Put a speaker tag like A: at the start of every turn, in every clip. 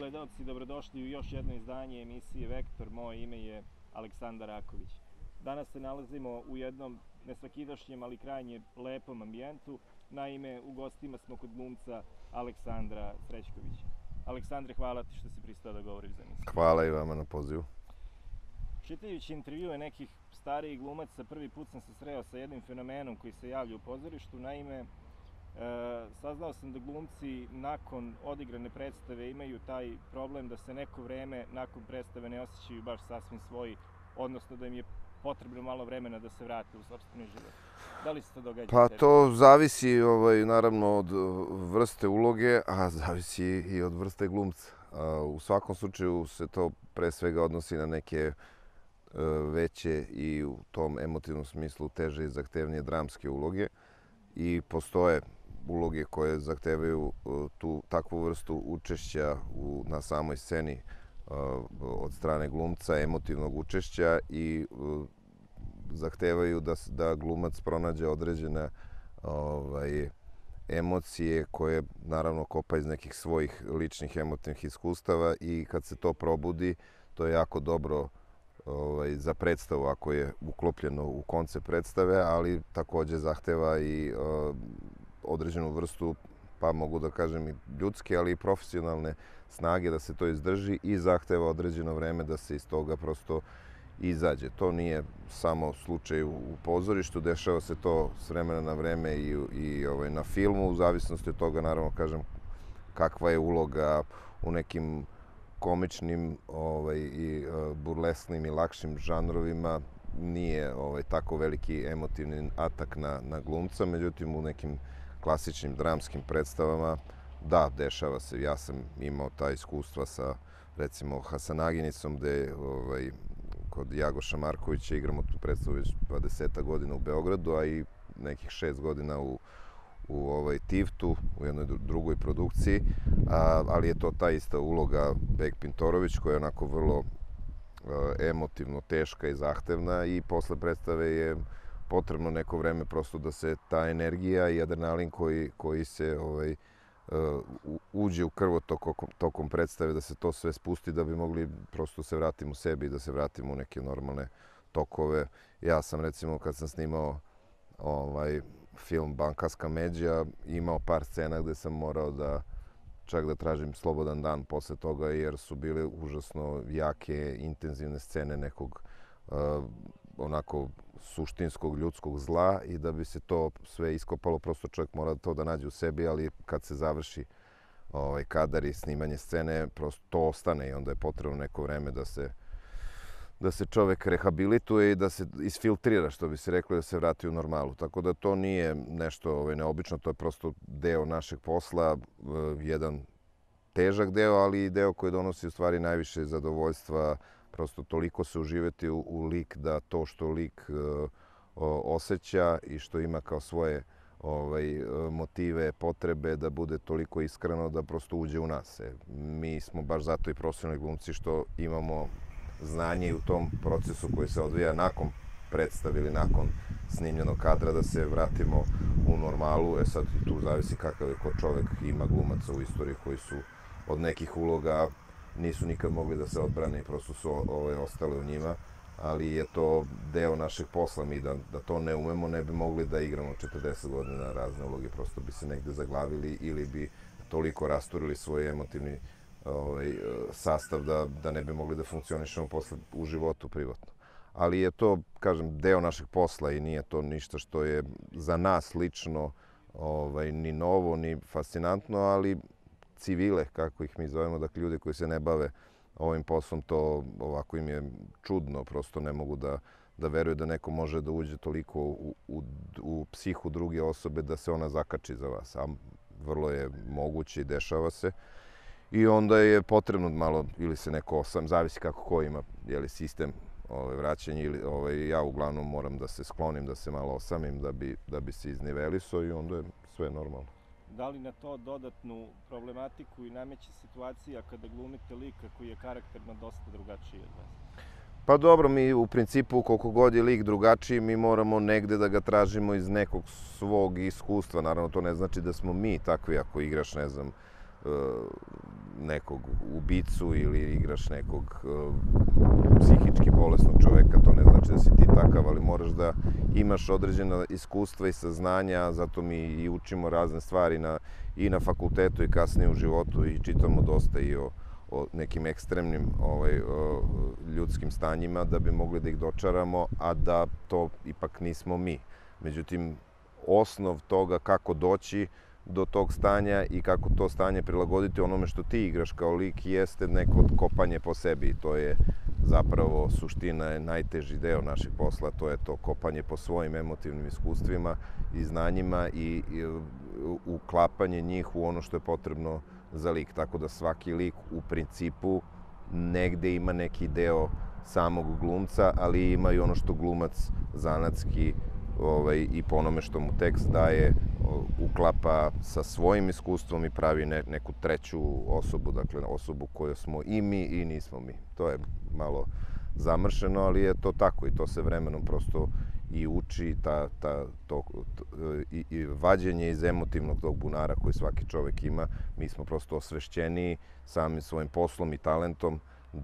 A: gledalci, dobrodošli u još jedno izdanje emisije Vektor. Moje ime je Aleksandar Raković. Danas se nalazimo u jednom nesvakidašnjem, ali krajnje lepom ambijentu. Naime, u gostima smo kod glumca Aleksandra Srećkovića. Aleksandre, hvala ti što si pristao da govoriš za emisiju.
B: Hvala i vama na pozivu.
A: Čitajući intervjue nekih starijih glumaca, prvi put sam se sreo sa jednim fenomenom koji se javlja u pozorištu. Naime, saznao sam da glumci nakon odigrane predstave imaju taj problem da se neko vreme nakon predstave ne osjećaju baš sasvim svoji, odnosno da im je potrebno malo vremena da se vrate u sopstveni život. Da li se to događa?
B: Pa to zavisi naravno od vrste uloge, a zavisi i od vrste glumca. U svakom slučaju se to pre svega odnosi na neke veće i u tom emotivnom smislu teže i zahtevnije dramske uloge i postoje uloge koje zahtevaju takvu vrstu učešća na samoj sceni od strane glumca, emotivnog učešća i zahtevaju da glumac pronađe određene emocije koje naravno kopa iz nekih svojih ličnih emotivnih iskustava i kad se to probudi, to je jako dobro za predstavu ako je uklopljeno u koncept predstave, ali takođe zahteva i određenu vrstu, pa mogu da kažem i ljudske, ali i profesionalne snage da se to izdrži i zahteva određeno vreme da se iz toga prosto izađe. To nije samo slučaj u pozorištu, dešava se to s vremena na vreme i na filmu, u zavisnosti od toga, naravno, kažem, kakva je uloga u nekim komičnim i burlesnim i lakšim žanrovima. Nije tako veliki emotivni atak na glumca, međutim u nekim klasičnim dramskim predstavama, da, dešava se. Ja sam imao ta iskustva sa, recimo, Hasanaginicom, gde kod Jagoša Markovića igramo tu predstavu već 20 godina u Beogradu, a i nekih 6 godina u Tivtu, u jednoj drugoj produkciji, ali je to ta ista uloga Bek Pintorović, koja je onako vrlo emotivno teška i zahtevna i posle predstave je potrebno neko vreme prosto da se ta energija i adrenalin koji se uđe u krvotok tokom predstave, da se to sve spusti da bi mogli prosto se vratimo u sebi i da se vratimo u neke normalne tokove. Ja sam, recimo, kad sam snimao film Bankarska međa, imao par scena gde sam morao čak da tražim slobodan dan posle toga, jer su bile užasno jake, intenzivne scene nekog onako suštinskog ljudskog zla i da bi se to sve iskopalo, prosto čovjek mora to da nađe u sebi, ali kad se završi kadar i snimanje scene, prosto to ostane i onda je potrebno neko vreme da se čovjek rehabilituje i da se isfiltrira, što bi se reklo, da se vrati u normalu. Tako da to nije nešto neobično, to je prosto deo našeg posla, jedan težak deo, ali i deo koji donosi u stvari najviše zadovoljstva, prosto toliko se uživati u lik da to što lik osjeća i što ima kao svoje motive, potrebe, da bude toliko iskreno da prosto uđe u nas. Mi smo baš zato i profesionalni glumci što imamo znanje i u tom procesu koji se odvija nakon predstave ili nakon snimljenog kadra da se vratimo u normalu. Sad tu zavisi kakav je ko čovek. Ima glumaca u istoriji koji su od nekih uloga nisu nikad mogli da se odbrane i prosto su ostale u njima, ali je to deo našeg posla. Mi da to ne umemo ne bi mogli da igramo 40 godina razne uloge, prosto bi se negde zaglavili ili bi toliko rasturili svoj emotivni sastav da ne bi mogli da funkcionišemo posle u životu privatno. Ali je to, kažem, deo našeg posla i nije to ništa što je za nas lično ni novo, ni fascinantno, ali civile, kako ih mi zovemo, dakle ljudi koji se ne bave ovim poslom, to ovako im je čudno, prosto ne mogu da veruju da neko može da uđe toliko u psihu druge osobe da se ona zakači za vas, a vrlo je moguće i dešava se. I onda je potrebno malo, ili se neko osam, zavisi kako ko ima sistem vraćanja, ili ja uglavnom moram da se sklonim, da se malo osamim da bi se iznivelisao i onda je sve normalno.
A: Da li na to dodatnu problematiku i nameće situacija kada glumite lika koji je karakterno dosta drugačiji od vas?
B: Pa dobro, mi u principu koliko god je lik drugačiji, mi moramo negde da ga tražimo iz nekog svog iskustva. Naravno, to ne znači da smo mi takvi ako igraš, ne znam, nekog ubicu ili igraš nekog psihički bolesnog čoveka, to ne znači da si ti takav, ali moraš da imaš određena iskustva i saznanja, zato mi i učimo razne stvari i na fakultetu i kasnije u životu i čitamo dosta i o nekim ekstremnim ljudskim stanjima da bi mogli da ih dočaramo, a da to ipak nismo mi. Međutim, osnov toga kako doći do tog stanja i kako to stanje prilagoditi onome što ti igraš kao lik jeste neko kopanje po sebi. I to je zapravo suština, najteži deo našeg posla, to je to kopanje po svojim emotivnim iskustvima i znanjima i uklapanje njih u ono što je potrebno za lik. Tako da svaki lik u principu negde ima neki deo samog glumca, ali ima i ono što glumac zanatski i po onome što mu tekst daje, uklapa sa svojim iskustvom i pravi neku treću osobu, dakle osobu koju smo i mi i nismo mi. To je malo zamršeno, ali je to tako i to se vremenom prosto i uči, i vađenje iz emotivnog tog bunara koji svaki čovek ima. Mi smo prosto osvešćeniji samim svojim poslom i talentom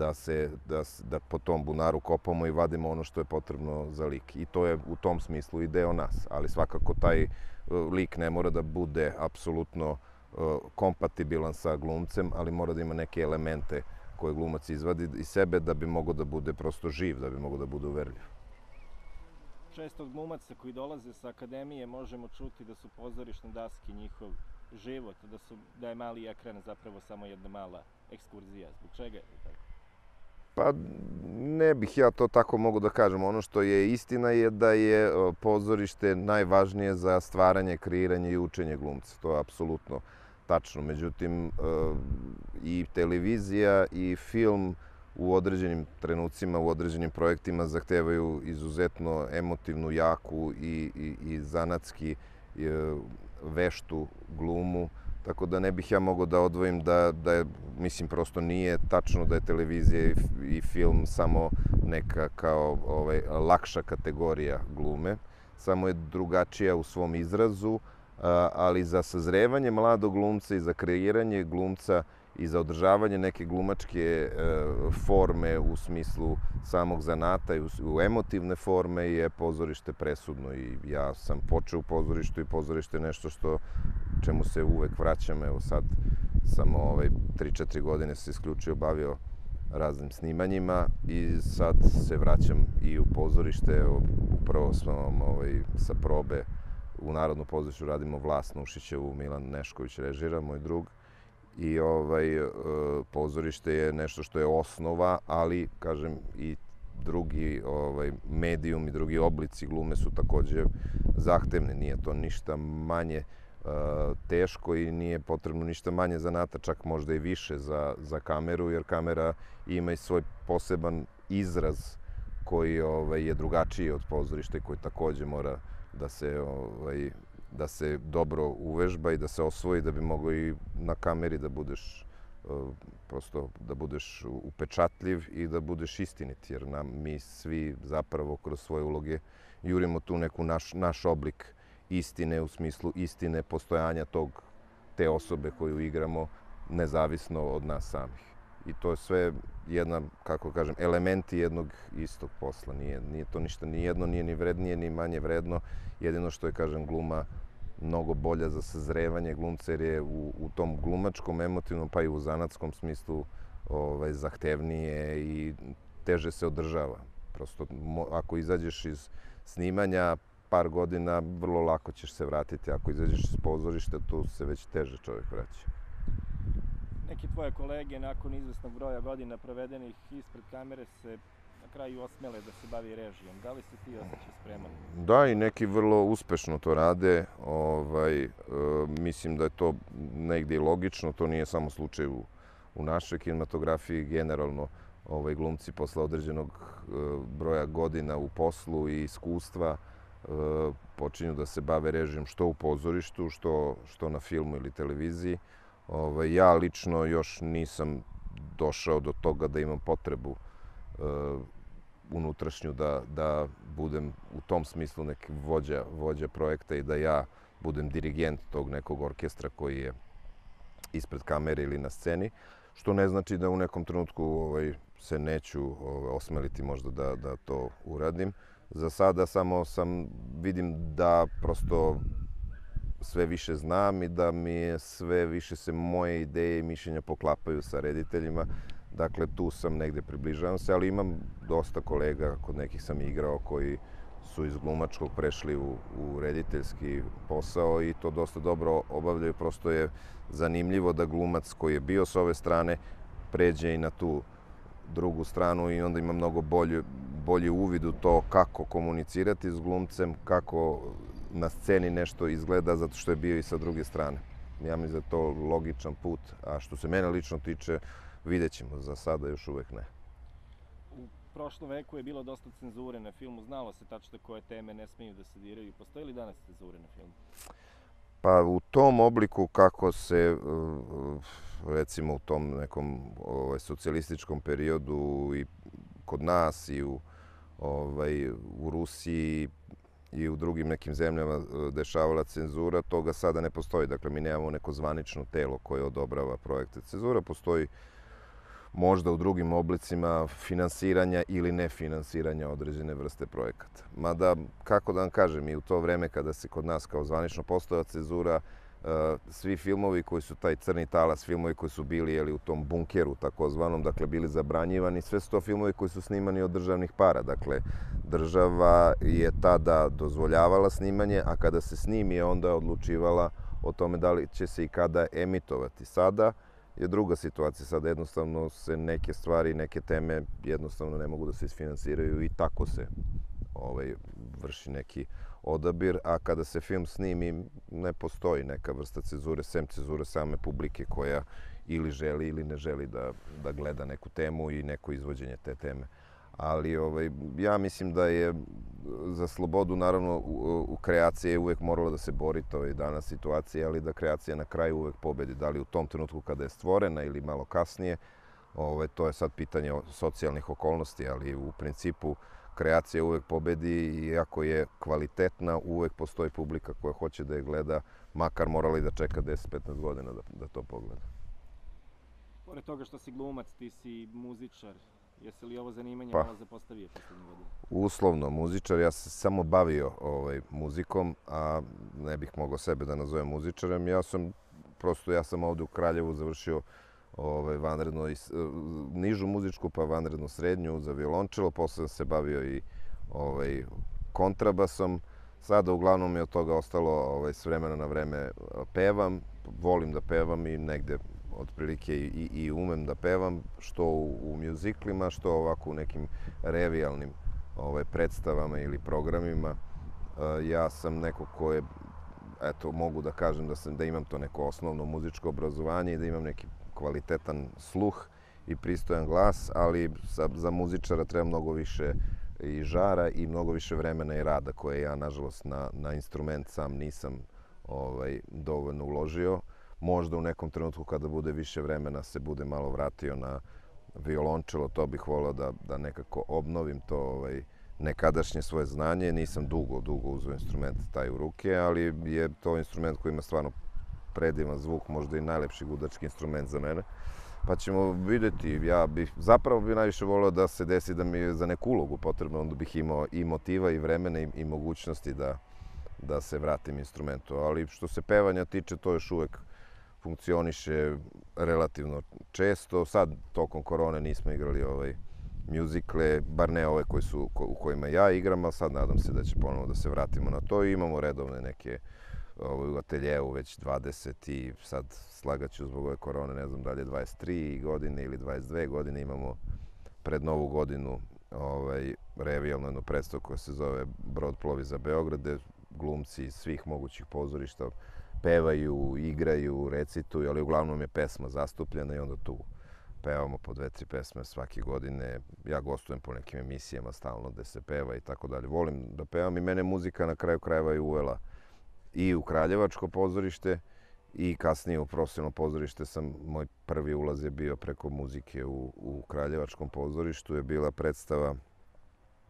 B: da po tom bunaru kopamo i vadimo ono što je potrebno za lik. I to je u tom smislu i deo nas. Ali svakako taj lik ne mora da bude apsolutno kompatibilan sa glumcem, ali mora da ima neke elemente koje glumac izvadi iz sebe da bi mogao da bude prosto živ, da bi mogao da bude uverljiv.
A: Često od glumaca koji dolaze sa akademije možemo čuti da su pozorišne daske njihov život, da je mali ekran zapravo samo jedna mala ekskurzija. Zbog čega je tako?
B: Pa ne bih ja to tako mogu da kažem. Ono što je istina je da je pozorište najvažnije za stvaranje, kreiranje i učenje glumca. To je apsolutno tačno. Međutim, i televizija i film u određenim trenucima, u određenim projektima zahtevaju izuzetno emotivnu, jaku i zanatski veštu glumu. Tako da ne bih ja mogao da odvojim da je, mislim, prosto nije tačno da je televizija i film samo neka kao lakša kategorija glume. Samo je drugačija u svom izrazu, ali za sazrevanje mladog glumca i za kreiranje glumca i za održavanje neke glumačke forme u smislu samog zanata i u emotivne forme je pozorište presudno. I ja sam počeo u pozorištu i pozorište je nešto čemu se uvek vraćam. Evo sad sam 3-4 godine se isključio bavio raznim snimanjima i sad se vraćam i u pozorište. Upravo smo sa probe u Narodnom pozorištu radimo Vlast na Ušićevu, Milan Nešković režira, moj drug. I pozorište je nešto što je osnova, ali, kažem, i drugi medijum i drugi oblici glume su takođe zahtevni. Nije to ništa manje teško i nije potrebno ništa manje zanata, čak možda i više za kameru, jer kamera ima i svoj poseban izraz koji je drugačiji od pozorišta i koji takođe mora da se dobro uvežba i da se osvoji da bi mogao i na kameri da budeš prosto da budeš upečatljiv i da budeš istinit, jer mi svi zapravo kroz svoje uloge jurimo tu neku naš oblik istine, u smislu istine postojanja te osobe koju igramo nezavisno od nas samih. I to je sve jedna, kako kažem, elementi jednog istog posla. Nije to ništa, ni jedno nije ni vrednije, ni manje vredno. Jedino što je, kažem, gluma mnogo bolja za sazrevanje glumca, jer je u tom glumačkom, emotivnom, pa i u zanatskom smislu zahtevnije i teže se održava. Prosto, ako izađeš iz snimanja par godina, vrlo lako ćeš se vratiti. Ako izađeš iz pozorišta, tu se već teže čovjek vraća.
A: Neki tvoje kolege, nakon izvesnog broja godina provedenih ispred kamere, se na kraju osmele da se bavi režijom. Da li se ti osjećaš spreman?
B: Da, i neki vrlo uspešno to rade. Mislim da je to negdje i logično. To nije samo slučaj u našoj kinematografiji. Generalno, glumci posle određenog broja godina u poslu i iskustva počinju da se bave režijom što u pozorištu, što na filmu ili televiziji. Ja lično još nisam došao do toga da imam potrebu unutrašnju da budem u tom smislu neki vođa projekta i da ja budem dirigent tog nekog orkestra koji je ispred kamere ili na sceni, što ne znači da u nekom trenutku se neću osmeliti možda da to uradim. Za sada samo vidim da prosto sve više znam i da mi sve više se moje ideje i mišljenja poklapaju sa rediteljima. Dakle, tu sam negde, približavam se, ali imam dosta kolega, kod nekih sam igrao, koji su iz glumačkog prešli u rediteljski posao i to dosta dobro obavljaju. Prosto je zanimljivo da glumac koji je bio s ove strane pređe i na tu drugu stranu i onda ima mnogo bolji uvid u to kako komunicirati s glumcem, kako na sceni nešto izgleda, zato što je bio i sa druge strane. Ja mislim da je to logičan put, a što se mene lično tiče, vidjet ćemo, za sada još uvek ne.
A: U prošlom veku je bilo dosta cenzure na filmu, znalo se tačno koje teme ne smiju da se diraju. Postoji li danas cenzure na filmu?
B: Pa u tom obliku kako se, recimo u tom nekom socijalističkom periodu i kod nas i u Rusiji i u drugim nekim zemljama dešavala cenzura, toga sada ne postoji. Dakle, mi nemamo neko zvanično telo koje odobrava projekte. Cenzura postoji možda u drugim oblicima finansiranja ili nefinansiranja određene vrste projekata. Mada, kako da vam kažem, i u to vreme kada se kod nas kao zvanično postojala cenzura, svi filmovi koji su taj crni talas, filmovi koji su bili u tom bunkeru takozvanom, dakle bili zabranjivani, sve su to filmovi koji su snimani od državnih para. Dakle, država je tada dozvoljavala snimanje, a kada se snimi je onda odlučivala o tome da li će se i kada emitovati. Sada je druga situacija. Sada jednostavno se neke stvari, neke teme jednostavno ne mogu da se isfinansiraju i tako se vrši neki odabir, a kada se film snimi ne postoji neka vrsta cenzure, sem cenzure same publike koja ili želi ili ne želi da gleda neku temu i neko izvođenje te teme. Ali ja mislim da je za slobodu, naravno, u kreaciji je uvek moralo da se bori, to je danas situacija, ali da kreacija na kraju uvek pobedi. Da li u tom trenutku kada je stvorena ili malo kasnije, to je sad pitanje socijalnih okolnosti, ali u principu kreacija uvek pobedi i ako je kvalitetna, uvek postoji publika koja hoće da je gleda, makar morali da čeka 10-15 godina da to pogleda.
A: Pored toga što si glumac, ti si muzičar. Jesi li ovo zanimanje malo zapostavio poslednje godine?
B: Uslovno muzičar, ja sam samo bavio muzikom, a ne bih mogao sebe da nazovem muzičarem. Ja sam ovde u Kraljevu završio vanredno nižu muzičku, pa vanredno srednju za violončelo, posle sam se bavio i kontrabasom. Sada uglavnom je od toga ostalo s vremena na vreme pevam, volim da pevam i negde otprilike i umem da pevam, što u mjuziklima, što ovako u nekim revijalnim predstavama ili programima. Ja sam neko ko je, eto, mogu da kažem da imam to neko osnovno muzičko obrazovanje i da imam neki kvalitetan sluh i pristojan glas, ali za muzičara treba mnogo više i žara i mnogo više vremena i rada koje ja, nažalost, na instrument sam nisam dovoljno uložio. Možda u nekom trenutku kada bude više vremena se bude malo vratio na violončelo, to bih volao da nekako obnovim to nekadašnje svoje znanje. Nisam dugo uzeo instrument taj u ruke, ali je to instrument koji ima stvarno predivan zvuk, možda i najlepši gudački instrument za mene. Pa ćemo vidjeti. Ja bih zapravo najviše voleo da se desi da mi je za neku ulogu potrebno, onda bih imao i motiva i vremena i mogućnosti da se vratim instrumentu. Ali što se pevanja tiče, to još uvek funkcioniše relativno često. Sad, tokom korone, nismo igrali mjuzikle, bar ne ove u kojima ja igram, ali sad nadam se da će ponovo da se vratimo na to i imamo redovne neke u ateljeu već 20 i sad slagaću zbog ove korone, ne znam da li je 23 godine ili 22 godine, imamo pred Novu godinu revijalnu jednu predstavu koja se zove Brod plovi za Beograd, gde glumci iz svih mogućih pozorišta pevaju, igraju, recituju, ali uglavnom je pesma zastupljena i onda tu pevamo po 2-3 pesme svake godine. Ja gostujem po nekim emisijama stalno gde se peva i tako dalje. Volim da pevam i mene muzika na kraju krajeva je uvela i u Kraljevačko pozorište i kasnije u profesionalno pozorište. Moj prvi ulaz je bio preko muzike u Kraljevačkom pozorištu. Je bila predstava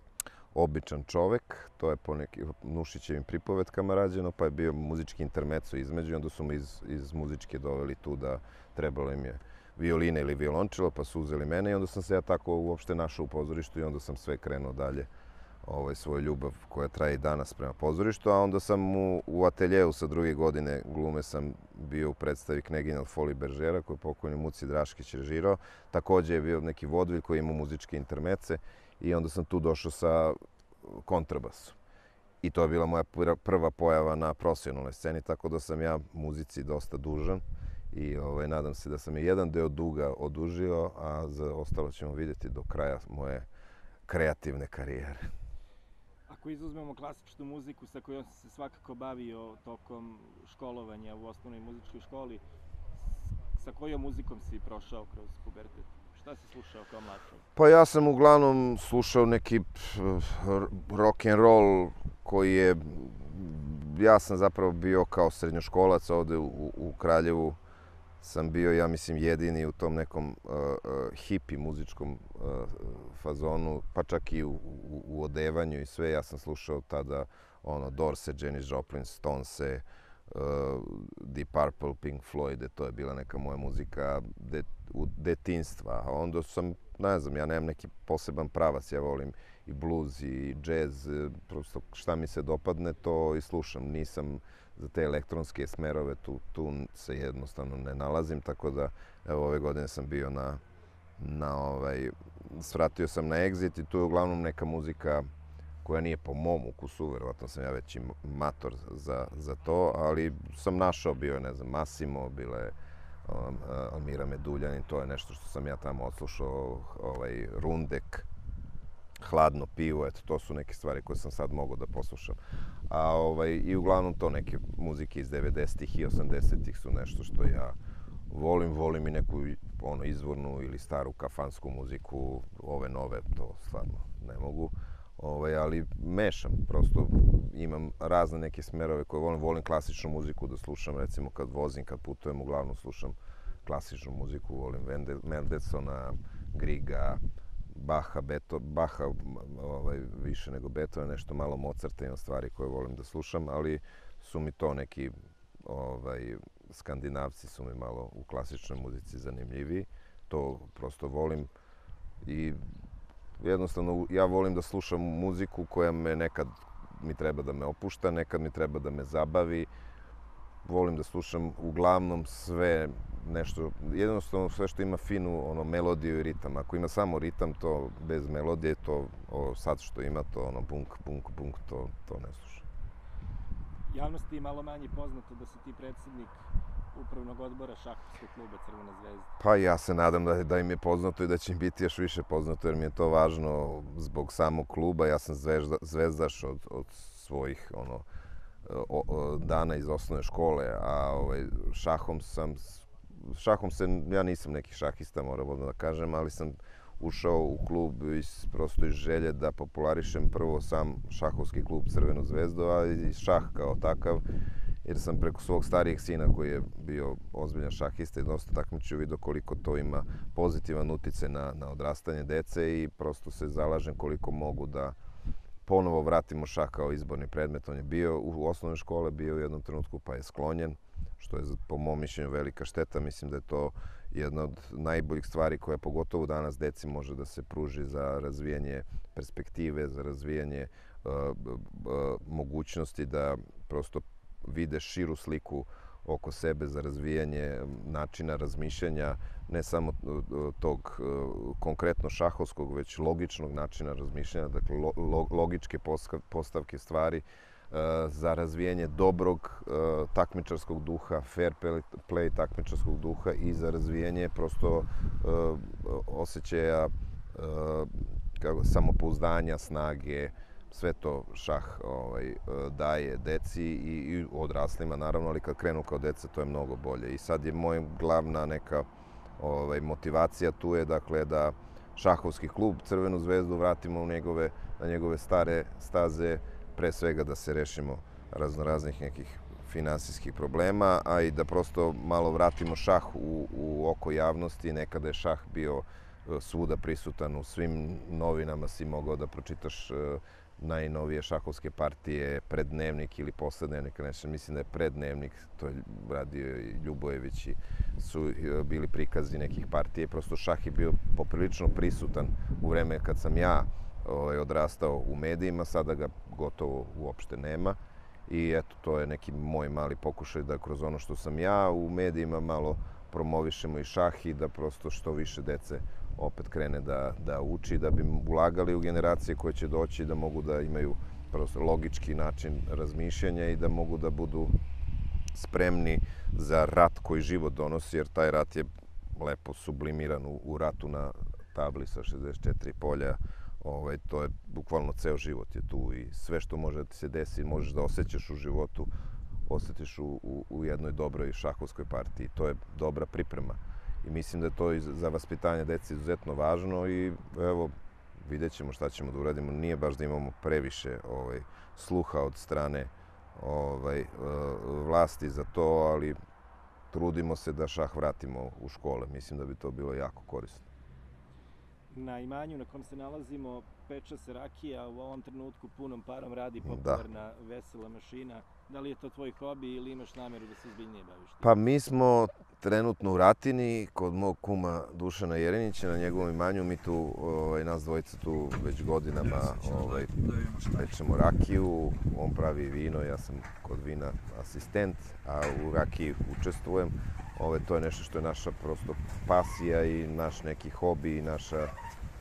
B: običan čovek, to je po nekim Nušićevim pripovetkama rađeno, pa je bio muzički intermeco između i onda su me iz muzičke doveli tu da trebalo im je violine ili violončelo, pa su uzeli mene i onda sam se ja tako uopšte našao u pozorištu i onda sam sve krenuo dalje svoju ljubav koja traje i danas prema pozorištu, a onda sam u ateljeu sa 2. godine glume sam bio u predstavi Kneginja od Foli Beržera koju je pokojni Muci Draškić režirao. Takođe je bio neki vodvilj koji ima muzičke intermece i onda sam tu došao sa kontrabasom. I to je bila moja prva pojava na profesionalnoj sceni, tako da sam ja muzici dosta dužan i nadam se da sam i jedan deo duga odužio, a za ostalo ćemo vidjeti do kraja moje kreativne karijere.
A: Ako izuzmemo klasičnu muziku sa kojom sam se svakako bavio tokom školovanja u osnovnoj muzičkoj školi, sa kojom muzikom si prošao kroz pubertet? Šta si slušao kao mlad čovjek?
B: Pa ja sam uglavnom slušao neki rock and roll koji je... Ja sam zapravo bio kao srednjoškolac ovde u Kraljevu. Sam bio, ja mislim, jedini u tom nekom hipi muzičkom fazonu, pa čak i u odevanju i sve. Ja sam slušao tada Dorse, Janis Joplin, Stonese, Deep Purple, Pink Floyd, to je bila neka moja muzika detinjstva. A onda sam, ne znam, ja nemam neki poseban pravac, ja volim i blues i džez, prosto šta mi se dopadne to i slušam. Nisam za te elektronske smerove, tu se jednostavno ne nalazim, tako da evo ove godine sam bio svratio sam na Exit i tu je uglavnom neka muzika koja nije po mom ukusu, verovatno sam ja već i mator za to, ali sam našao, bio je, ne znam, Massimo, bila je Almira Meduljanin, to je nešto što sam ja tamo odslušao, Rundek, Hladno pivo, eto, to su neke stvari koje sam sad mogao da poslušam. I uglavnom to neke muzike iz 90-ih i 80-ih su nešto što ja volim i neku izvornu ili staru kafansku muziku, ove nove, to stvarno ne mogu. Ali mešam, prosto imam razne neke smerove koje volim klasičnu muziku da slušam, recimo kad vozim, kad putujem, uglavnom slušam klasičnu muziku, volim Mendelssohna, Griega, Baha više nego Beethoven, nešto malo Mozarta, imam stvari koje volim da slušam, ali su mi to neki Skandinavci su mi malo u klasičnoj muzici zanimljiviji. To prosto volim i jednostavno ja volim da slušam muziku koja me nekad mi treba da me opušta, nekad mi treba da me zabavi. Volim da slušam uglavnom sve nešto, jednostavno sve što ima finu melodiju i ritam. Ako ima samo ritam, to bez melodije, to sad što ima, to punk, to ne slušam.
A: Javnosti je malo manje poznato da si ti predsjednik upravnog odbora šahovskog kluba Crvena zvezda.
B: Pa ja se nadam da im je poznato i da će im biti još više poznato, jer mi je to važno zbog samog kluba. Ja sam zvezdaš od svojih dana iz osnovne škole, a šahom ja nisam neki šahista, moram da kažem, ali sam ušao u klub prosto iz želje da popularišem prvo sam šahovski klub Crvenu zvezdu, a i šah kao takav, jer sam preko svog starijeg sina koji je bio ozbiljan šahista i dosta takmičio vidio koliko to ima pozitivan uticaj na odrastanje dece i prosto se zalažem koliko mogu da ponovo vratimo šah kao izborni predmet. On je bio u osnovnoj škole, bio u jednom trenutku pa je sklonjen, što je po mom mišljenju velika šteta. Mislim da je to jedna od najboljih stvari koja pogotovo danas deci može da se pruži za razvijanje perspektive, za razvijanje mogućnosti da prosto vide širu sliku oko sebe, za razvijanje načina razmišljanja, ne samo tog konkretno šahovskog, već logičnog načina razmišljanja, dakle logičke postavke stvari, za razvijanje dobrog takmičarskog duha, fair play takmičarskog duha i za razvijanje prosto osjećaja samopouzdanja, snage. Sve to šah daje deci i odraslima, naravno, ali kad krenu kao deca to je mnogo bolje. I sad je moja glavna neka motivacija tu je, dakle, da šahovski klub Crvenu zvezdu vratimo na njegove stare staze, pre svega da se rešimo raznoraznih nekih finansijskih problema, a i da prosto malo vratimo šah u oko javnosti. Nekada je šah bio svuda prisutan, u svim novinama si mogao da pročitaš najnovije šahovske partije, Preddnevnik ili Poslednevnik, nešto, mislim da je Preddnevnik, to je radio i Ljubojević, i su bili prikazi nekih partija i prosto šah je bio poprilično prisutan u vreme kad sam ja odrastao u medijima, sada ga gotovo uopšte nema. I eto, to je neki moj mali pokušaj da kroz ono što sam ja u medijima malo promovišemo i šah i da prosto što više dece opet krene da uči, da bi ulagali u generacije koje će doći, da mogu da imaju prosto logički način razmišljanja i da mogu da budu spremni za rat koji život donosi, jer taj rat je lepo sublimiran u ratu na tabli sa 64 polja. To je bukvalno ceo život je tu i sve što može da ti se desi, možeš da osjećaš u životu, osjetiš u jednoj dobroj šahovskoj partiji. To je dobra priprema. I mislim da je to za vaspitanje dece izuzetno važno i evo, vidjet ćemo šta ćemo da uradimo. Nije baš da imamo previše sluha od strane vlasti za to, ali trudimo se da šah vratimo u škole. Mislim da bi to bilo jako korisno.
A: Na imanju na kom se nalazimo peče se rakija, u ovom trenutku punom parom radi popularna vesela mašina. Da li je to tvoj hobi ili imaš nameru da se ozbiljnije baviš?
B: Pa mi smo trenutno u Ratini, kod mog kuma Dušana Jerinića, na njegovom imanju. Mi tu, nas dvojica tu već godinama pečemo rakiju. On pravi vino, ja sam kod vina asistent, a u rakiji učestvujem. To je nešto što je naša prosto pasija i naš neki hobi i naša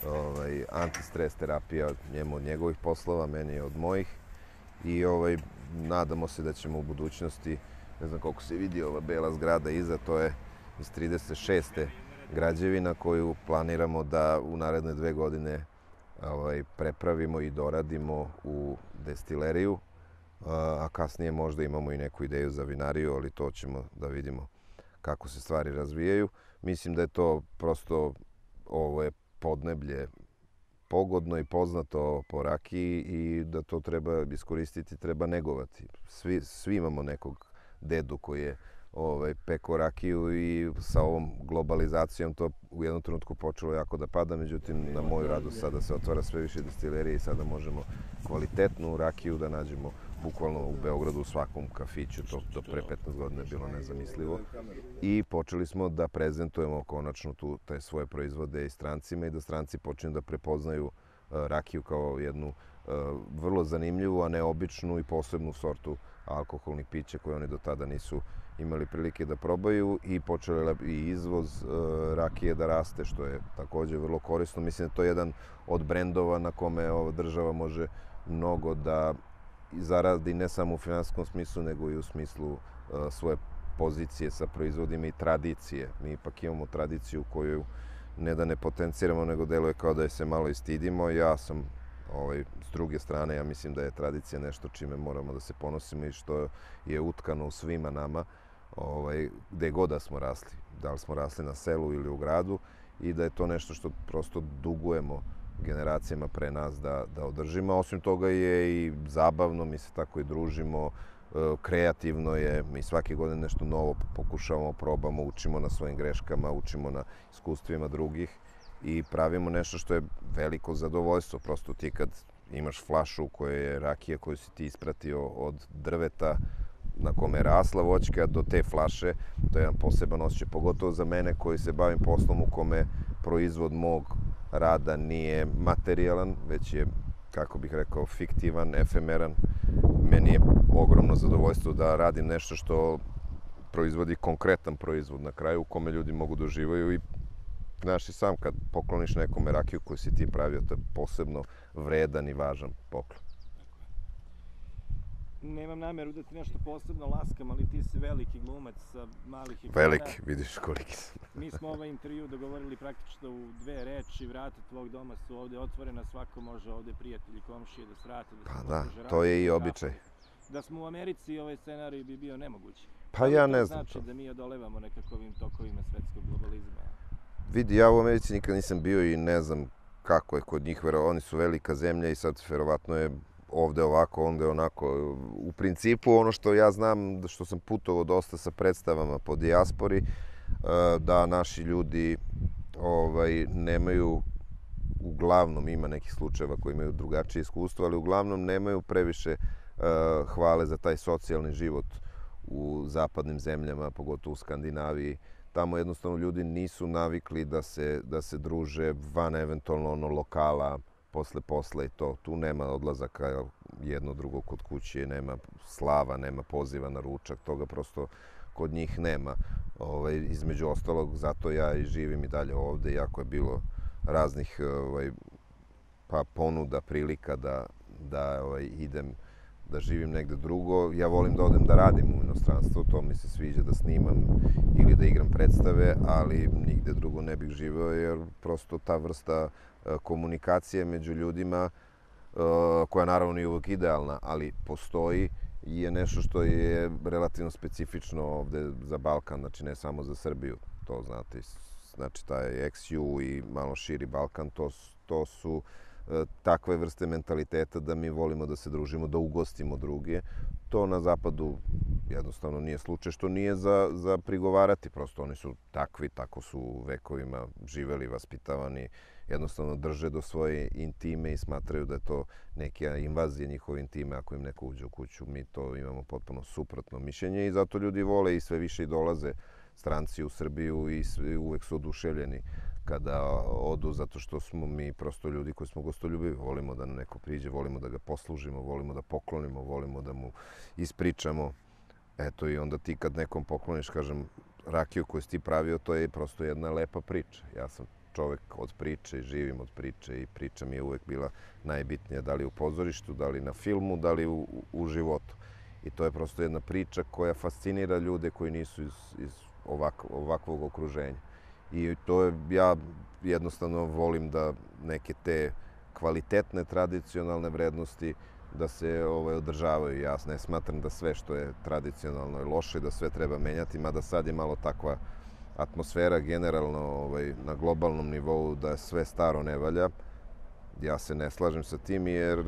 B: antistres terapija, njemu od njegovih poslova, meni od mojih. I nadamo se da ćemo u budućnosti, ne znam koliko se vidi ova bela zgrada iza, to je iz 36. građevina koju planiramo da u naredne 2 godine prepravimo i doradimo u destileriju, a kasnije možda imamo i neku ideju za vinariju, ali to ćemo da vidimo kako se stvari razvijaju. Mislim da je to prosto, ovo je podneblje pogodno i poznato po rakiji i da to treba iskoristiti, treba negovati. Svi imamo nekog dedu koji je pekao rakiju i sa ovom globalizacijom to u jednom trenutku počelo jako da pada, međutim na moju radost sada se otvara sve više destilerije i sada možemo kvalitetnu rakiju da nađemo bukvalno u Beogradu u svakom kafiću, to do pre 15 godina je bilo nezamislivo. I počeli smo da prezentujemo konačno te svoje proizvode i strancima i da stranci počinju da prepoznaju rakiju kao jednu vrlo zanimljivu, a neobičnu i posebnu sortu alkoholnih pića koje oni do tada nisu imali prilike da probaju i počeli i izvoz rakije da raste, što je takođe vrlo korisno. Mislim da to je jedan od brendova na kome ova država može mnogo da zaradi ne samo u finansijskom smislu, nego i u smislu svoje pozicije sa proizvodima i tradicije. Mi ipak imamo tradiciju koju ne da ne potenciramo, nego deluje kao da je se malo i stidimo. Ja sam s druge strane, ja mislim da je tradicija nešto čime moramo da se ponosimo i što je utkano u svima nama, gde god da smo rasli. Da li smo rasli na selu ili u gradu i da je to nešto što prosto dugujemo generacijama pre nas da održimo. Osim toga je i zabavno, mi se tako i družimo, kreativno je, mi svake godine nešto novo pokušavamo, probamo, učimo na svojim greškama, učimo na iskustvima drugih i pravimo nešto što je veliko zadovoljstvo. Prosto ti kad imaš flašu koja je rakija koju si ti ispratio od drveta na kome je rasla voćka do te flaše, to je jedan poseban osjećaj, pogotovo za mene koji se bavim poslom u kome proizvod mog rada nije materijalan, već je, kako bih rekao, fiktivan, efemeran. Meni je ogromno zadovoljstvo da radim nešto što proizvodi konkretan proizvod na kraju u kome ljudi mogu da uživaju i znaš i sam kad pokloniš nekome rakiju koju si ti pravio, to je posebno vredan i važan poklon.
A: Nemam nameru da ti nešto posebno laskam, ali ti si veliki glumac sa malih ekrana.
B: Veliki, vidiš koliki sam.
A: Mi smo ovaj intervju dogovorili praktično u 2 reči, vrata tvog doma su ovde otvorena, svako može ovde prijatelji, komšije da svrate, da se posluže rakiju.
B: To je i običaj.
A: Da smo u Americi, ovaj scenarij bi bio nemoguć.
B: Pa ja ne znam to.
A: Znači da mi odolevamo nekakvim tokovima svetskog globalizma.
B: Vidi, ja u Americi nikad nisam bio i ne znam kako je kod njih, oni su velika zemlja i sad verovatno je ovde ovako, onda onako. U principu ono što ja znam, što sam putovao dosta sa predstavama po dijaspori, da naši ljudi nemaju uglavnom ima nekih slučajeva koji imaju drugačije iskustvo, ali uglavnom nemaju previše hvale za taj socijalni život u zapadnim zemljama, pogotovo u Skandinaviji. Tamo jednostavno ljudi nisu navikli da se druže van eventualno lokala, posle posla i to. Tu nema odlazaka jedno drugo kod kuće, nema slava, nema poziva na ručak, toga prosto kod njih nema. Između ostalog, zato ja i živim i dalje ovde, iako je bilo raznih ponuda, prilika da idem da živim negde drugo. Ja volim da odem da radim u inostranstvo, to mi se sviđa da snimam ili da igram predstave, ali nigde drugo ne bih živeo jer prosto ta vrsta komunikacije među ljudima, koja naravno nije uvek idealna, ali postoji, je nešto što je relativno specifično ovde za Balkan, znači ne samo za Srbiju, to znate. Znači taj XU i malo širi Balkan, to su takve vrste mentaliteta da mi volimo da se družimo, da ugostimo druge. To na zapadu jednostavno nije slučaj, što nije za prigovarati. Prosto oni su takvi, tako su vekovima živeli, vaspitavani, jednostavno drže do svoje intime i smatraju da je to neka invazija njihove intime ako im neko uđe u kuću. Mi to imamo potpuno suprotno mišljenje i zato ljudi vole i sve više i dolaze stranci u Srbiju i uvek su oduševljeni kada odu, zato što smo mi prosto ljudi koji smo gostoljubivi. Volimo da nam neko priđe, volimo da ga poslužimo, volimo da poklonimo, volimo da mu ispričamo. Eto, i onda ti kad nekom pokloniš, kažem, rakiju koju si ti pravio, to je prosto jedna lepa priča. Ja sam čovek od priče i živim od priče i priča mi je uvek bila najbitnija, da li u pozorištu, da li na filmu, da li u životu. I to je prosto jedna priča koja fascinira ljude koji nisu iz ovakvog okruženja. I to je, ja jednostavno volim da neke te kvalitetne tradicionalne vrednosti da se održavaju. Ja ne smatram da sve što je tradicionalno je loše, da sve treba menjati, mada sad je malo takva atmosfera generalno na globalnom nivou da sve staro ne valja. Ja se ne slažem sa tim jer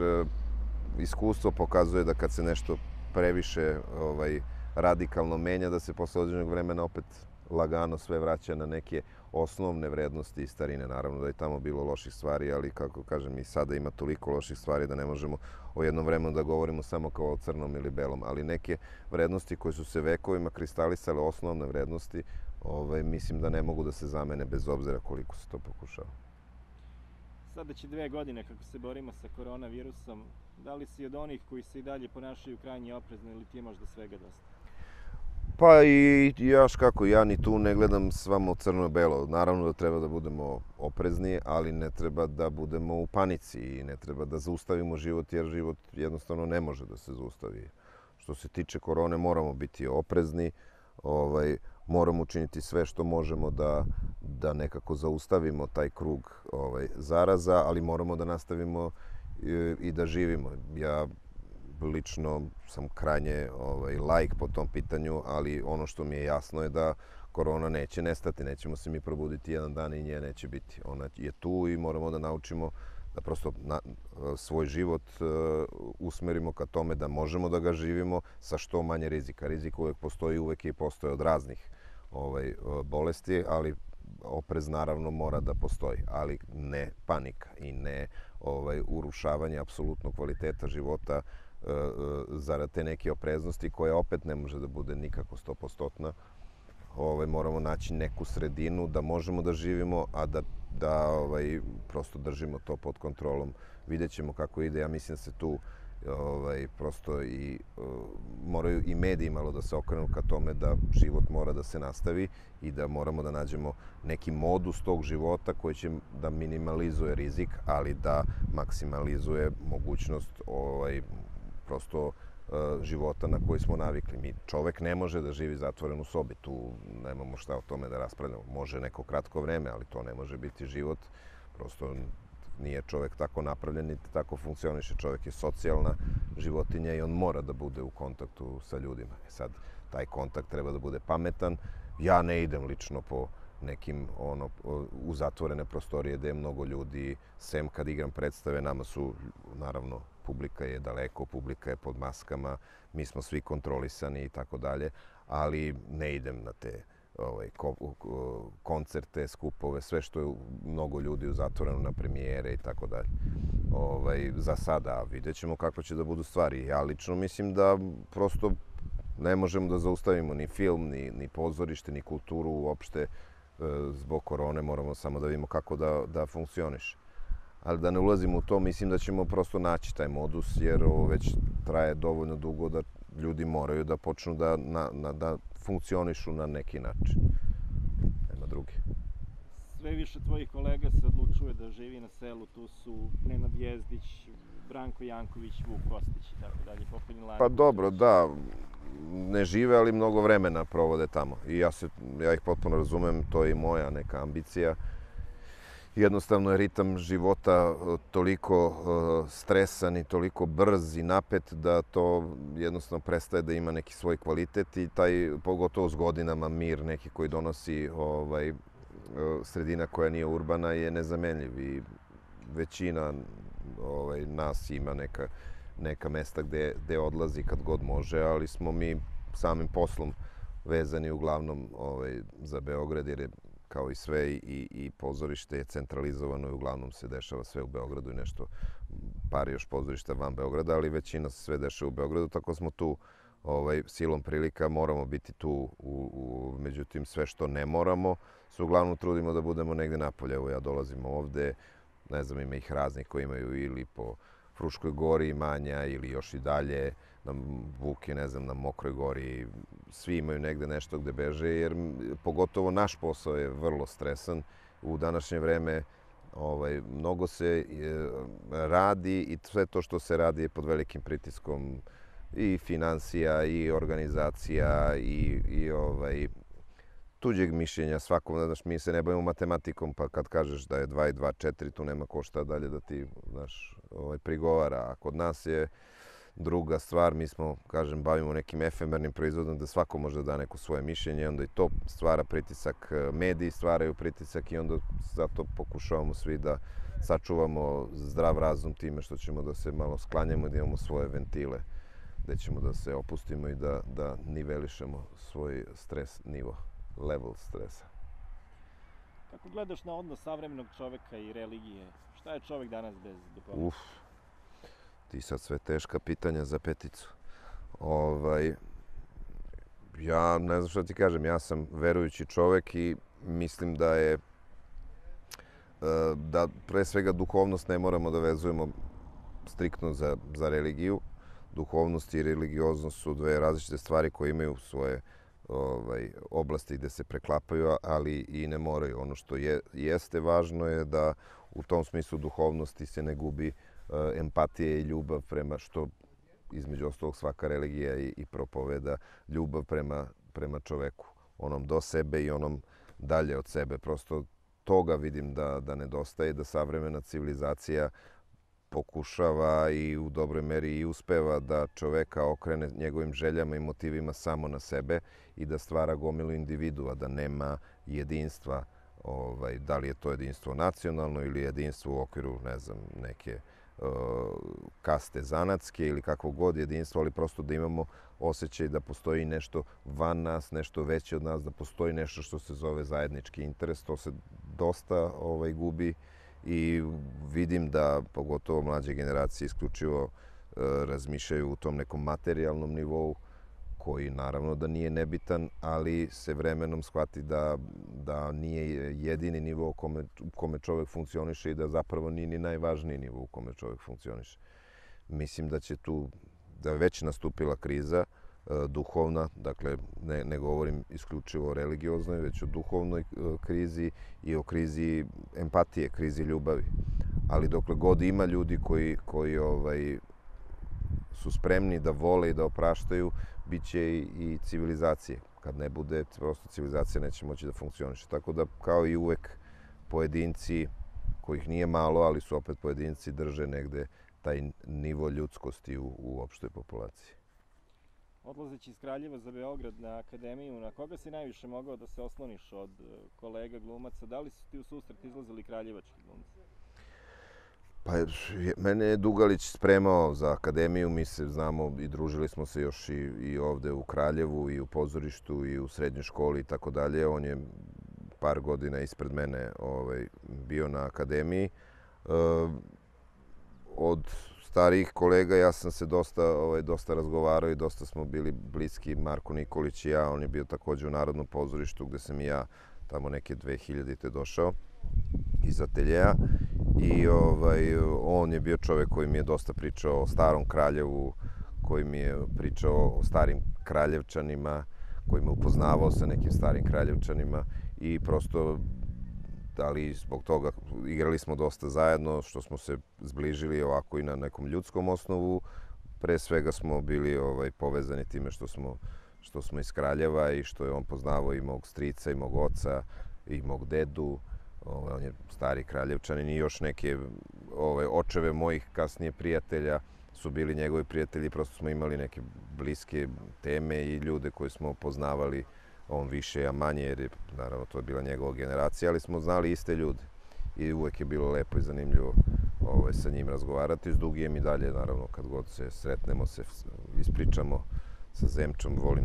B: iskustvo pokazuje da kad se nešto previše radikalno menja, da se posle određenog vremena opet lagano sve vraća na neke osnovne vrednosti i starine. Naravno da je tamo bilo loših stvari, ali kako kažem i sada ima toliko loših stvari da ne možemo o jednom vremenu da govorimo samo kao o crnom ili belom, ali neke vrednosti koje su se vekovima kristalisale, osnovne vrednosti, mislim da ne mogu da se zamene bez obzira koliko se to pokušava.
A: Sada će 2 godine kako se borimo sa koronavirusom. Da li si od onih koji se i dalje ponašaju krajnje oprezno ili ti je možda svega dosta?
B: Pa i još kako, ja ni tu ne gledam samo crno-belo. Naravno da treba da budemo oprezni, ali ne treba da budemo u panici i ne treba da zaustavimo život, jer život jednostavno ne može da se zaustavi. Što se tiče korone, moramo biti oprezni, moramo učiniti sve što možemo da nekako zaustavimo taj krug zaraza, ali moramo da nastavimo i da živimo. Ja lično sam krajnje laik po tom pitanju, ali ono što mi je jasno je da korona neće nestati, nećemo se mi probuditi jedan dan i nje neće biti. Ona je tu i moramo da naučimo da prosto svoj život usmerimo ka tome da možemo da ga živimo sa što manje rizika. Rizik uvek postoji, uvek je i postoje od raznih bolesti, ali oprez naravno mora da postoji, ali ne panika i ne urušavanje apsolutno kvaliteta života zarad te neke opreznosti koja opet ne može da bude nikako 100%. Moramo naći neku sredinu da možemo da živimo, a da prosto držimo to pod kontrolom. Vidjet ćemo kako ide. Ja mislim da se tu prosto i moraju i mediji malo da se okrenu ka tome da život mora da se nastavi i da moramo da nađemo neki modus tog života koji će da minimalizuje rizik, ali da maksimalizuje mogućnost prosto života na koji smo navikli. Čovek ne može da živi zatvoren u sobi, tu nemamo šta o tome da raspravljamo. Može neko kratko vreme, ali to ne može biti život. Prosto nije čovek tako napravljen, niti tako funkcioniše. Čovek je socijalna životinja i on mora da bude u kontaktu sa ljudima. Sad, taj kontakt treba da bude pametan. Ja ne idem lično po nekim u zatvorene prostorije gde je mnogo ljudi, sem kad igram predstave, nama su, naravno, publika je daleko, publika je pod maskama, mi smo svi kontrolisani i tako dalje, ali ne idem na te koncerte, skupove, sve što je mnogo ljudi u zatvoreno na premijere i tako dalje. Za sada, vidjet ćemo kako će da budu stvari. Ja lično mislim da prosto ne možemo da zaustavimo ni film, ni pozorište, ni kulturu uopšte zbog korone. Moramo samo da vidimo kako da funkcioniše. Ali da ne ulazimo u to, mislim da ćemo prosto naći taj modus, jer ovo već traje dovoljno dugo da ljudi moraju da počnu da funkcionišu na neki način. Nema drugi.
A: Sve više tvojih kolega se odlučuje da živi na selu. Tu su Nenad Jezdić, Branko Janković, Vuk Kostić i tako dalje.
B: Pa dobro, da. Ne žive, ali mnogo vremena provode tamo. I ja ih potpuno razumem, to je i moja neka ambicija. Jednostavno je ritam života toliko stresan i toliko brz i napet da to jednostavno prestaje da ima neki svoj kvalitet i taj, pogotovo s godinama, mir neki koji donosi sredina koja nije urbana je nezamenljiv i većina nas ima neka mesta gde odlazi kad god može, ali smo mi samim poslom vezani uglavnom za Beograd, jer je kao i sve i pozorište je centralizovano i uglavnom se dešava sve u Beogradu i nešto par još pozorišta van Beograda, ali većina se sve dešava u Beogradu, tako smo tu silom prilika moramo biti tu, međutim sve što ne moramo se uglavnom trudimo da budemo negde napolje. Evo ja dolazim ovde, ne znam, ima ih raznih koji imaju ili po Fruškoj gori imanja ili još i dalje, na Vuki, ne znam, na Mokroj gori, svi imaju negde nešto gde beže, jer pogotovo naš posao je vrlo stresan. U današnje vreme mnogo se radi i sve to što se radi je pod velikim pritiskom i finansija i organizacija i tuđeg mišljenja svakom. Znaš, mi se ne bavimo matematikom, pa kad kažeš da je 2 i 2 4, tu nema ko šta dalje da ti prigovara. A kod nas je druga stvar, mi smo, kažem, bavimo nekim efemernim proizvodom da svako može da da neko svoje mišljenje, onda i to stvara pritisak, mediji stvaraju pritisak i onda zato pokušavamo svi da sačuvamo zdrav razum time što ćemo da se malo sklanjamo i da imamo svoje ventile gde ćemo da se opustimo i da nivelišemo svoj stres nivo, level stresa.
A: Kako gledaš na odnos savremenog čoveka i religije? Šta je čovek danas bez duhovnosti?
B: Ti sad sve teška pitanja za peticu. Ja ne znam šta ti kažem, ja sam verujući čovek i mislim da pre svega duhovnost ne moramo da vezujemo striktno za religiju. Duhovnost i religioznost su dve različite stvari koje imaju svoje oblasti gde se preklapaju, ali i ne moraju. Ono što jeste važno je da u tom smislu duhovnosti se ne gubi empatije i ljubav prema, što između ostalog svaka religija i propoveda, ljubav prema čoveku, onom do sebe i onom dalje od sebe. Prosto toga vidim da nedostaje, da savremena civilizacija pokušava i u dobroj meri i uspeva da čoveka okrene njegovim željama i motivima samo na sebe i da stvara gomilu individua, da nema jedinstva, da li je to jedinstvo nacionalno ili jedinstvo u okviru, ne znam, neke kaste zanatske ili kakvo god jedinstvo, ali prosto da imamo osjećaj da postoji nešto van nas, nešto veće od nas, da postoji nešto što se zove zajednički interes. To se dosta gubi i vidim da pogotovo mlađe generacije isključivo razmišljaju u tom nekom materijalnom nivou, koji naravno da nije nebitan, ali se vremenom shvati da nije jedini nivo u kome čovek funkcioniše i da zapravo nije ni najvažniji nivo u kome čovek funkcioniše. Mislim da je već nastupila kriza duhovna, dakle ne govorim isključivo o religioznoj, već o duhovnoj krizi i o krizi empatije, krizi ljubavi. Ali dokle god ima ljudi koji su spremni da vole i da opraštaju, bit će i civilizacije. Kad ne bude, prosto civilizacija neće moći da funkcioniše. Tako da, kao i uvek, pojedinci, kojih nije malo, ali su opet pojedinci, drže negde taj nivo ljudskosti u opštoj populaciji.
A: Odlazeći iz Kraljeva za Beograd na akademiju, na koga si najviše mogao da se osloniš od kolega glumaca? Da li su ti u susret izlazili kraljevački glumci?
B: Pa mene je Dugalić spremao za akademiju, mi se znamo i družili smo se još i ovde u Kraljevu i u pozorištu i u srednjoj školi i tako dalje. On je par godina ispred mene bio na akademiji. Od starijih kolega ja sam se dosta razgovarao i dosta smo bili bliski, Marko Nikolić i ja. On je bio takođe u Narodnom pozorištu gde sam i ja tamo neke 2000-te došao iz ateljeja i on je bio čovek koji mi je dosta pričao o starom Kraljevu, koji mi je pričao o starim Kraljevčanima, koji me upoznavao sa nekim starim Kraljevčanima i prosto da li zbog toga igrali smo dosta zajedno, što smo se zbližili ovako i na nekom ljudskom osnovu. Pre svega smo bili povezani time što smo iz Kraljeva i što je on poznavao i mog strica i mog oca i mog dedu. On je stari Kraljevčanin i još neke očeve mojih kasnije prijatelja su bili njegovi prijatelji. Prosto smo imali neke bliske teme i ljude koje smo poznavali, on više, ja manje, jer je, naravno, to je bila njegova generacija, ali smo znali iste ljude. I uvek je bilo lepo i zanimljivo sa njim razgovarati. S Dugijem i dalje, naravno, kad god se sretnemo, se ispričamo sa Zemčom. Volim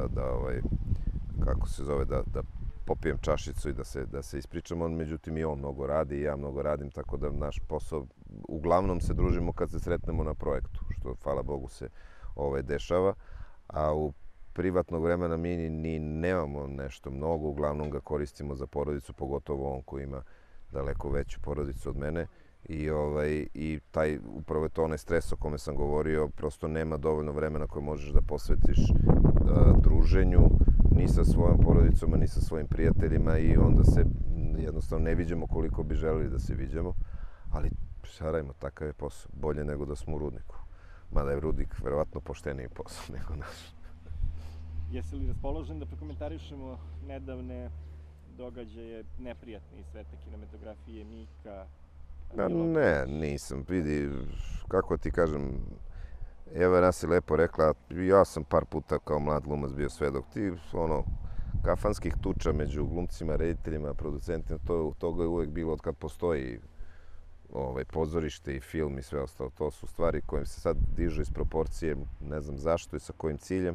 B: kako se zove, da popijem čašicu i da se ispričamo. Međutim, i on mnogo radi i ja mnogo radim, tako da naš posao, uglavnom se družimo kad se sretnemo na projektu, što, hvala Bogu, se dešava. A u privatnog vremena mi ni nemamo nešto mnogo, uglavnom ga koristimo za porodicu, pogotovo on koji ima daleko veću porodicu od mene. I upravo je to onaj stres o kome sam govorio, prosto nema dovoljno vremena koje možeš da posvetiš druženju, ni sa svojom porodicom, ni sa svojim prijateljima i onda se jednostavno ne viđamo koliko bi želeli da se viđamo, ali šta radimo, takav je posao, bolje nego da smo u Rudniku. Mada je Rudnik verovatno pošteniji posao nego naš.
A: Jesi li raspoložen da prokomentarišemo nedavne događaje neprijatne iz sveta kinematografije, Mika?
B: Ne, nisam. Vidi, kako ti kažem, Eva nas je lepo rekla, ja sam par puta kao mlad glumac bio svedok. Kafanskih tuča među glumcima, rediteljima, producentima, toga je uvek bilo od kad postoji pozorište i film i sve ostalo. To su stvari kojim se sad dižu iz proporcije, ne znam zašto i sa kojim ciljem.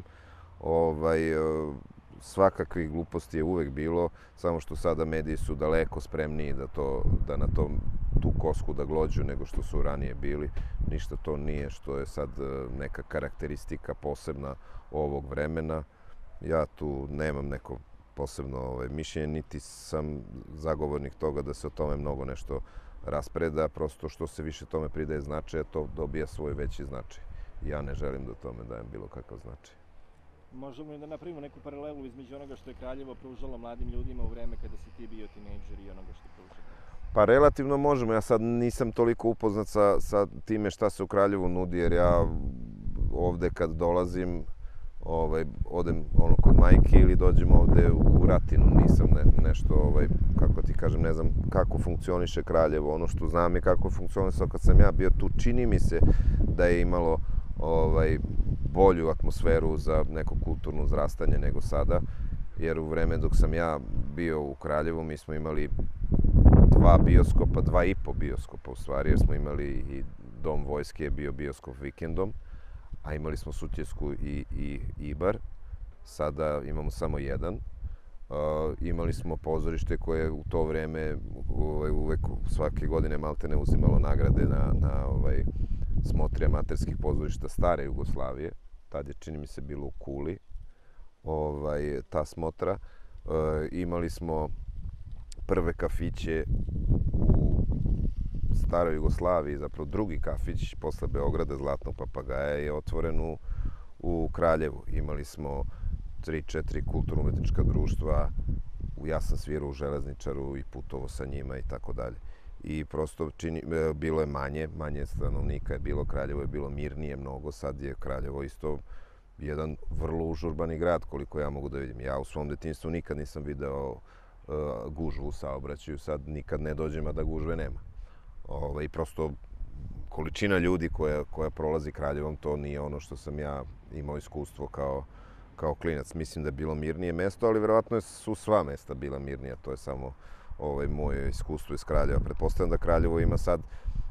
B: Svakakvih gluposti je uvek bilo, samo što sada mediji su daleko spremniji da na tu kosku da glođu nego što su ranije bili. Ništa to nije što je sad neka karakteristika posebna ovog vremena. Ja tu nemam neko posebno mišljenje, niti sam zagovornik toga da se o tome mnogo nešto raspreda. Prosto što se više tome pridaje značaja, to dobija svoj veći značaj. Ja ne želim da tome dajem bilo kakav značaj.
A: Možemo li da napravimo neku paralelu između onoga što je Kraljevo pružalo mladim ljudima u vreme kada si ti bio tinejdžer i onoga što pruža?
B: Pa relativno možemo. Ja sad nisam toliko upoznat sa time šta se u Kraljevu nudi, jer ja ovde kad dolazim, odem kod majke ili dođem ovde u Ratinu. Nisam nešto, kako ti kažem, ne znam kako funkcioniše Kraljevo. Ono što znam je kako funkcionisao kad sam ja bio tu. Čini mi se da je imalo bolju atmosferu za neko kulturno uzrastanje nego sada, jer u vreme dok sam ja bio u Kraljevu mi smo imali 2,5 bioskopa u stvari, jer smo imali i Dom vojske je bio bioskop vikendom, a imali smo Sutjesku i Ibar. Sada imamo samo jedan. Imali smo pozorište koje u to vreme uvek svake godine maltene uzimalo nagrade na smotri amaterskih pozorišta stare Jugoslavije. Tad je, čini mi se, bilo u Kuli ta smotra. Imali smo prve kafiće u staroj Jugoslaviji, zapravo drugi kafić posle Beograda, Zlatnog papagaja, je otvoren u Kraljevu. Imali smo 3-4 kulturno-umetnička društva, ja sam svirao u Železničaru i putovao sa njima i tako dalje. I prosto bilo je manje stanovnika je bilo, Kraljevo je bilo mirnije mnogo, sad je Kraljevo isto jedan vrlo užurbani grad, koliko ja mogu da vidim. Ja u svom detinjstvu nikad nisam video gužvu u saobraćaju, sad nikad ne dođem, a da gužve nema. I prosto količina ljudi koja prolazi Kraljevom, to nije ono što sam ja imao iskustvo kao klinac. Mislim da je bilo mirnije mesto, ali verovatno su sva mesta bila mirnija, to je samo moje iskustvo iz Kraljeva. Pretpostavljam da Kraljevo ima sad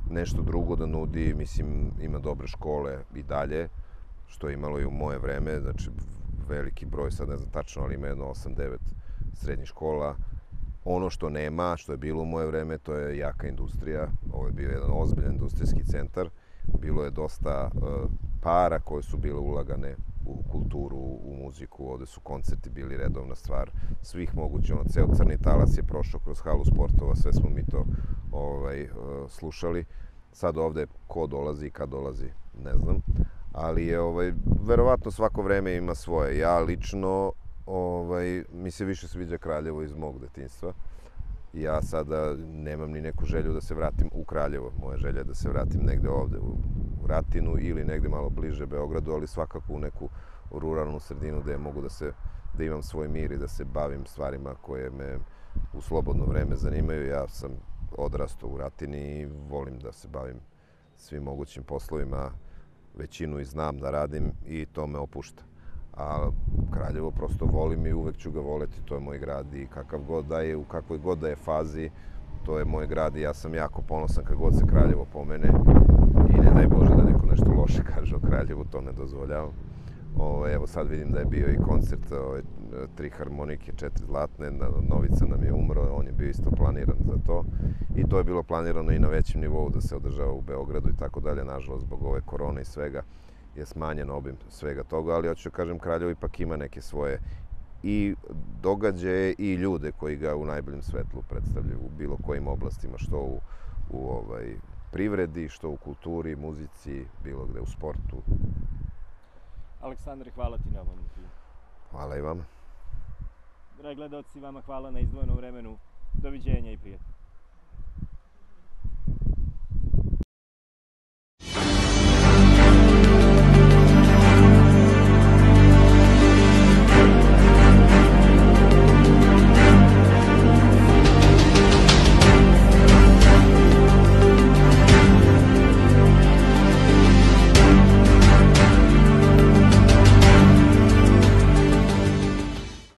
B: nešto drugo da nudi, mislim, ima dobre škole i dalje, što je imalo i u moje vreme, znači veliki broj, sad ne znam tačno, ali ima jedno 8-9 srednjih škola. Ono što nema, što je bilo u moje vreme, to je jaka industrija. Ovo je bio jedan ozbiljan industrijski centar. Bilo je dosta para koje su bile ulagane u kulturu, u muziku. Ovde su koncerti bili redovna stvar svih mogućih. Ceo Crni talas je prošao kroz halu sportova, sve smo mi to slušali. Sad ovde ko dolazi i kad dolazi, ne znam. Ali je, verovatno svako vreme ima svoje. Ja lično, mi se više sviđa Kraljevo iz mog detinjstva. Ja sada nemam ni neku želju da se vratim u Kraljevo. Moja želja je da se vratim negde ovde u Ratinu ili negde malo bliže Beogradu, ali svakako u neku ruralnu sredinu gde mogu da imam svoj mir i da se bavim stvarima koje me u slobodno vreme zanimaju. Ja sam odrastao u Ratini i volim da se bavim svim mogućim poslovima. Većinu i znam da radim i to me opušta. A Kraljevo prosto volim i uvek ću ga voleti, to je moj grad i kakav god da je, u kakvoj god da je fazi, to je moj grad i ja sam jako ponosan kad god se Kraljevo pomene i ne daj Bože da neko nešto loše kaže o Kraljevu, to ne dozvoljavam. Evo sad vidim da je bio i koncert 3 harmonike, 4 zlatne, Novica nam je umro, on je bio isto planiran za to i to je bilo planirano i na većem nivou da se održava u Beogradu i tako dalje, nažalost zbog ove korone i svega je smanjen obim svega toga, ali hoću da kažem Kraljevo ipak ima neke svoje i događaje i ljude koji ga u najboljem svetlu predstavljaju u bilo kojim oblastima, što u privredi, što u kulturi, muzici, bilo gde u sportu.
A: Aleksandre, hvala ti na ovom intervju.
B: Hvala i vama.
A: Dragi gledalci, vama hvala na izdvojenom vremenu. Doviđenja i prijatno.